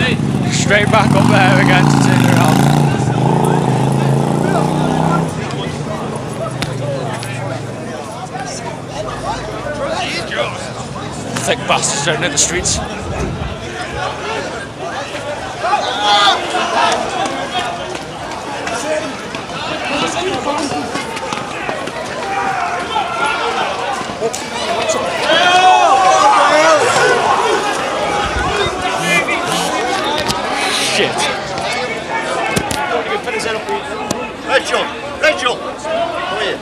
Straight back up there again to turn around. Thick bastards down in the streets. Shit. Rachel! Rachel! Come here.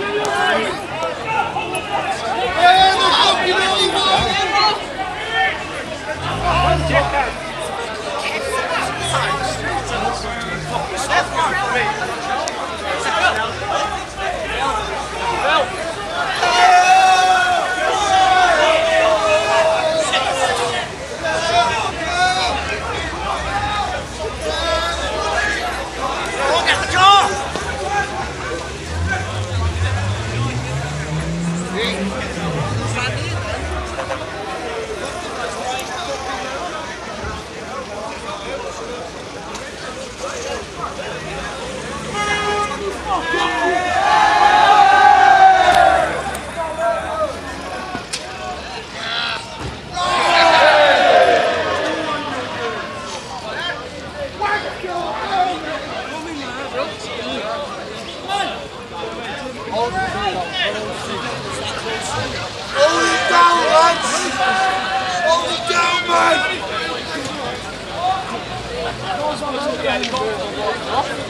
Hold it down, lads! Hold it down, man!